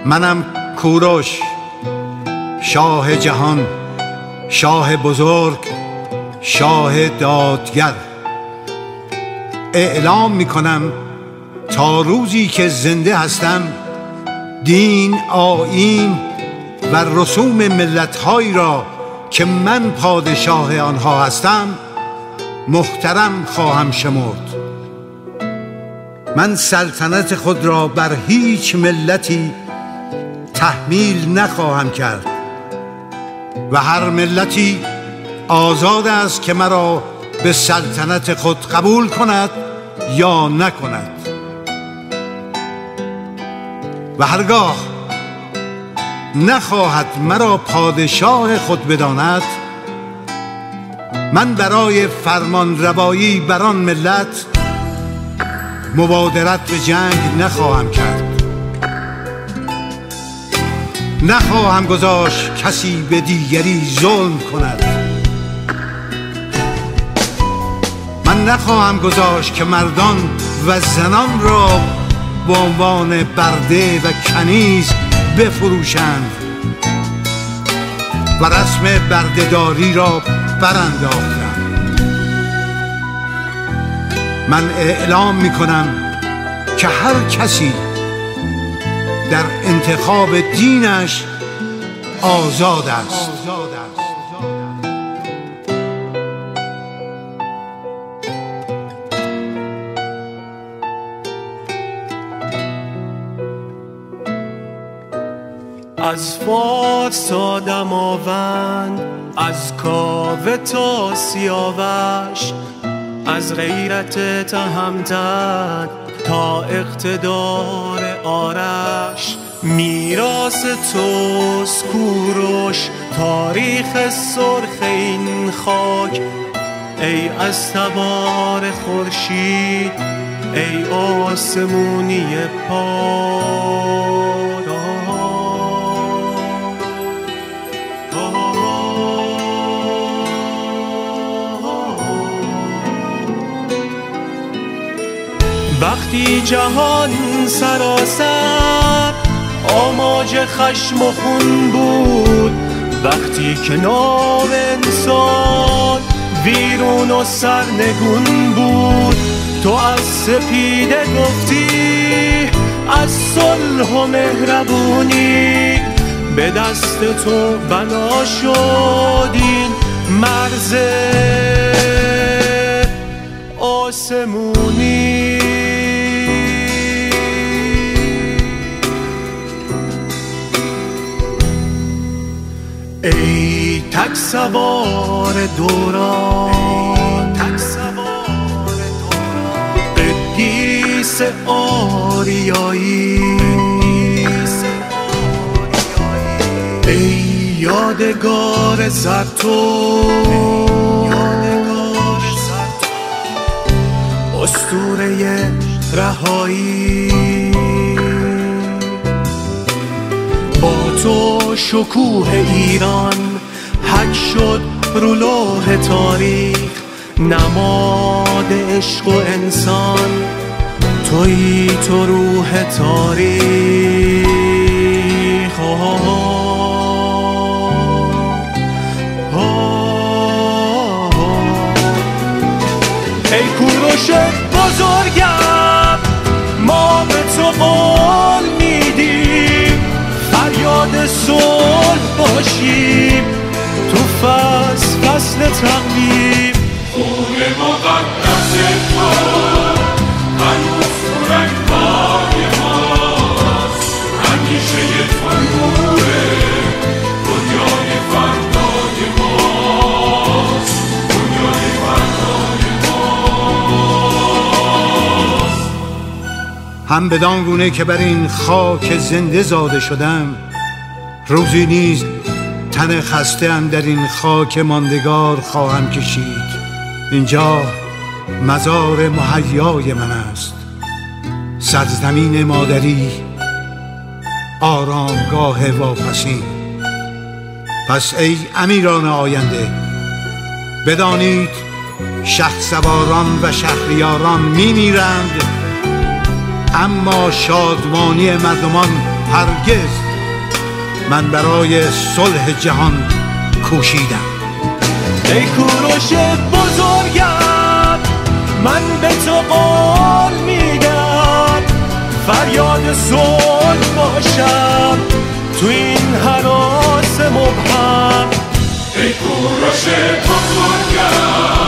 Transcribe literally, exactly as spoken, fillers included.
منم کوروش، شاه جهان، شاه بزرگ، شاه دادگر. اعلام میکنم تا روزی که زنده هستم دین، آیین و رسوم ملت‌هایی را که من پادشاه آنها هستم محترم خواهم شمرد. من سلطنت خود را بر هیچ ملتی تحمیل نخواهم کرد و هر ملتی آزاد است که مرا به سلطنت خود قبول کند یا نکند. و هرگاه نخواهد مرا پادشاه خود بداند، من برای فرمان روایی بر آن ملت مبادرت به جنگ نخواهم کرد. نخواهم گذاشت کسی به دیگری ظلم کند. من نخواهم گذاشت که مردان و زنان را به عنوان برده و کنیز بفروشند و رسم بردهداری را برانداختند. من اعلام می کنم که هر کسی در انتخاب دینش آزاد است. از فارس تا دماوند، از کاوه تا سیاوش، از غیرت تهمتن تا اقتدار آرش، میراث توست کوروش، تاریخ سرخ این خاک. ای از تبار خورشید، ای آسمونی پاک. وقتی جهان سراسر آماج خشم و خون بود، وقتی که نام انسان ویرون و سرنگون بود، تو از سپیده گفتی، از صلح و مهربونی، به دست تو بنا شد این مرز آسمونی. ای تک سوار دوران، قدیس آریایی، ای یادگار زرتشت، اسطوره رهایی. با تو شکوه ایران حک شد رو لوح تاریخ، نماد عشق و انسان تویی تو روح تاریخ. آه آه ای کوروش بزرگم، ما به تو قول میدیم فریاد صلح باشیم تو فصل فصل تقویم. خون مقدس تو هنوز تو رگ‌های ماست، همیشه تو نوره دنیای فردای ماست، دنیای فردای ماست. هم بدان گونه که بر این خاک زنده زاده شدم، روزی نیز تن خسته اندر این خاک ماندگار خواهم کشید. اینجا مزار محیای من است، سرزمین مادری، آرامگاه واپسین. پس ای امیران آینده، بدانید شهسواران و شهریاران می میرند، اما شادمانی مردمان هرگز من برای صلح جهان کوشیدم. ای کوروش بزرگم، من به تو قول میدم فریاد صلح باشم تو این هراس مبهم. ای کوروش بزرگم،